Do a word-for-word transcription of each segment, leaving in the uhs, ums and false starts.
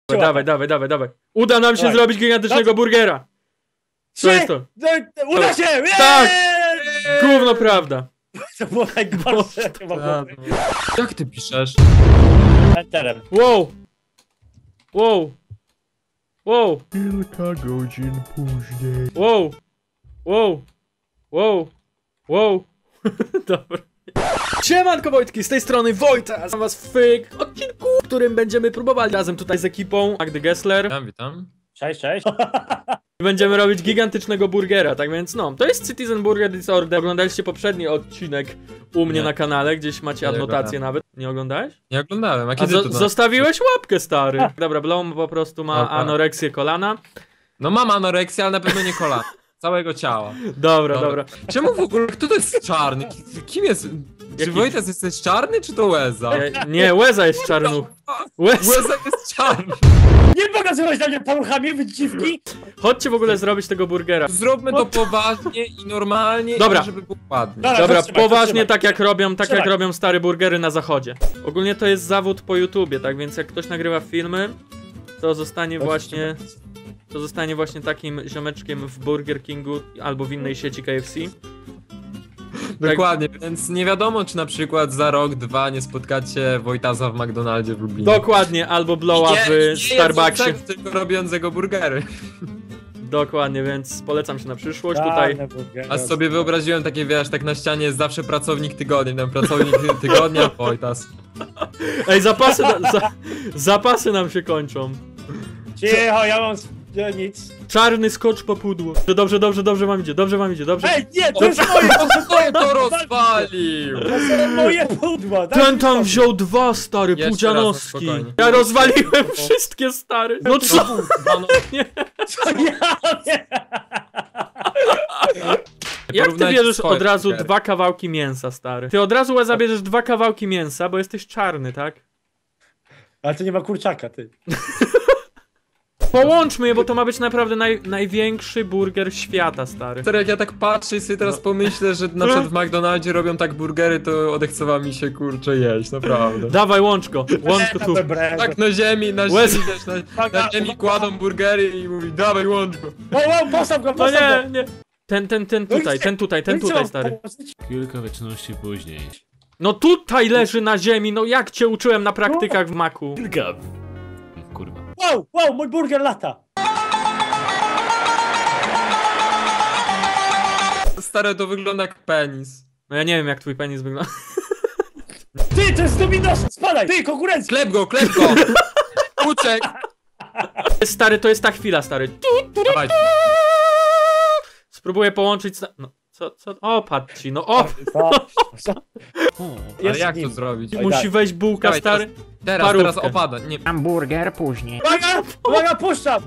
Dawaj, dawaj, dawaj, dawaj. Uda nam się Dawaj. zrobić gigantycznego burgera. Co jest to? Uda się! Tak! Gówno prawda. To było najgorsze chyba. Jak ty piszesz? Enterem. Wow! Wow! Wow! Kilka godzin później. Wow! Wow! Wow! Wow! Dobra. Siemanko Wojtki, z tej strony Wojta. Witam was w odcinku, w którym będziemy próbowali razem tutaj z ekipą Magdy Gessler. Witam, witam. Cześć, cześć. Będziemy robić gigantycznego burgera, tak więc no, to jest Citizen Burger Disorder. Oglądaliście poprzedni odcinek u mnie Nie. na kanale, gdzieś macie Nie adnotację oglądałem. nawet. Nie oglądałeś? Nie oglądałem, a A kiedy zo to na... zostawiłeś łapkę, stary. Dobra, Blom po prostu ma Dobra. anoreksję kolana. No mam anoreksję, ale na pewno nie kolana. Całego ciała. Dobra, dobra. Czemu w ogóle, kto to jest czarny? Kim jest? Czy Jaki? Wojtas jesteś czarny, czy to Łeza? E, nie, Łeza jest czarnu. Łeza. Łeza jest czarny. Nie pokazywać na mnie paluchami, wy dziwki. Chodźcie w ogóle zrobić tego burgera. Zróbmy to poważnie i normalnie, Dobra. i żeby było ładnie. Dobra, Dobra, zatrzymaj, poważnie zatrzymaj. tak jak robią, tak jak Trzymaj. robią stare burgery na zachodzie. Ogólnie to jest zawód po YouTubie, tak więc jak ktoś nagrywa filmy, to zostanie właśnie... To zostanie właśnie takim ziomeczkiem w Burger Kingu albo w innej sieci K F C. Dokładnie, więc nie wiadomo, czy na przykład za rok, dwa nie spotkacie Wojtasa w McDonaldzie w Lublinie. Dokładnie, albo blowa Nie- nie w Starbucksie. jedzącego, tylko robiącego burgery. Dokładnie, więc polecam się na przyszłość Tak, tutaj. Czarne burgery. A sobie wyobraziłem takie, wiesz, tak na ścianie jest zawsze pracownik tygodnia, tam pracownik tygodnia, Wojtas. Ej, zapasy, na, za, zapasy nam się kończą. Cicho, ja mam s- nie, nic. Czarny skocz po pudło. Dobrze, dobrze, dobrze wam idzie, dobrze wam idzie, dobrze. Ej, nie, to jest moje, to jest Kto to rozwalił? To są moje pudła. daj Ten mi tam spokój. wziął dwa, stary, Jeszcze pudzianowski. raz, spokojnie. Ja rozwaliłem wszystkie, stary. No co? Co ja wiem? Jak ty Porównajcie bierzesz swoje od razu burgery. dwa kawałki mięsa, stary? Ty od razu Łeza bierzesz dwa kawałki mięsa, bo jesteś czarny, tak? Ale to nie ma kurczaka, ty. Połączmy je, bo to ma być naprawdę naj, największy burger świata, stary. Stary, jak ja tak patrzę i sobie teraz pomyślę, że na przykład w McDonaldzie robią tak burgery, to odechcewa mi się kurczę jeść, naprawdę. Dawaj, łącz go, łącz go tu. Tak na ziemi, na Łez- ziemi też, na, na ziemi kładą burgery i mówi dawaj łącz go. O, o, postaw go, No postaw nie, go. nie. Ten, ten, ten tutaj, ten tutaj, ten tutaj, stary. Kilka wieczności później. No tutaj leży na ziemi, no jak cię uczyłem na praktykach w maku. Kilka... Kurwa. Wow, wow, mój burger lata. Stare, to wygląda jak penis. No ja nie wiem jak twój penis wygląda. Ty, to jest dominos, spadaj, ty, konkurencja. Klep go, klep go! Uciek! Stary, to jest ta chwila, stary. Dawaj. Spróbuję połączyć... sta- No, co, co? O, patrz ci, no o! Ale Jest jak nim. to zrobić? Oj, Musi tak. wejść bułka, Dawaj, stary. Teraz, Parówkę. teraz opada. Nie. Hamburger później. Uwaga, uwaga, puszczam.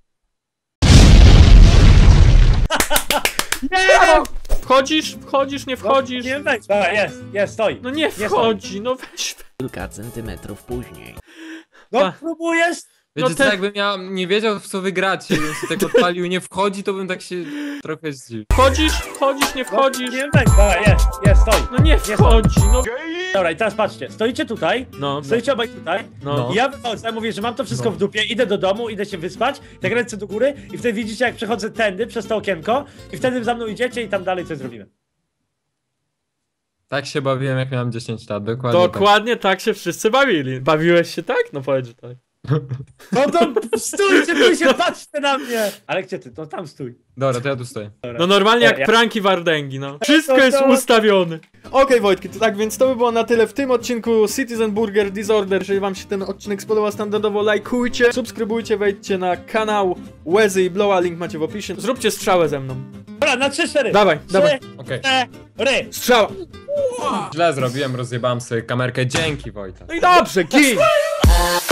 Nie, Wchodzisz, wchodzisz, nie wchodzisz. Nie wejdź. Dobra, jest, jest, stoi. No nie stoi. wchodzi, no weź. Kilka centymetrów później. No Pa. próbujesz? Wiecie No co, ten- jakbym ja nie wiedział w co wygrać, i bym się tak odpalił nie wchodzi, to bym tak się trochę zdziwił. Wchodzisz, wchodzisz, nie No, wchodzisz. nie wejdź. Dobra, jest, jest, stoi. No nie wchodzi, no. Dobra, i teraz patrzcie, stoicie tutaj, No, stoicie obaj tutaj. no. I ja wychodzę, mówię, że mam to wszystko No. w dupie, idę do domu, idę się wyspać, tak ręce do góry i wtedy widzicie, jak przechodzę tędy, przez to okienko i wtedy za mną idziecie i tam dalej coś zrobimy. Tak się bawiłem jak miałem dziesięć lat, dokładnie Dokładnie tak się wszyscy bawili. Bawiłeś się tak? No powiedz, że tak. No to stójcie, tu się patrzcie na mnie! Ale gdzie ty? To tam stój. tak. Dobra, to ja tu stoję. No normalnie jak Ja- pranki Wardęgi, no. Wszystko To- jest to- ustawione. Okej Wojtki, to tak więc to by było na tyle w tym odcinku Citizen Burger Disorder. Jeżeli wam się ten odcinek spodobał, standardowo lajkujcie, subskrybujcie, wejdźcie na kanał Łezy i Blowa, link macie w opisie. Zróbcie strzałę ze mną. Dobra, na trzy, cztery. Dawaj, Trzy, dawaj. Okej. cztery. Strzała! Źle zrobiłem, rozjebałem sobie kamerkę. Dzięki, Wojta. No i dobrze, gin!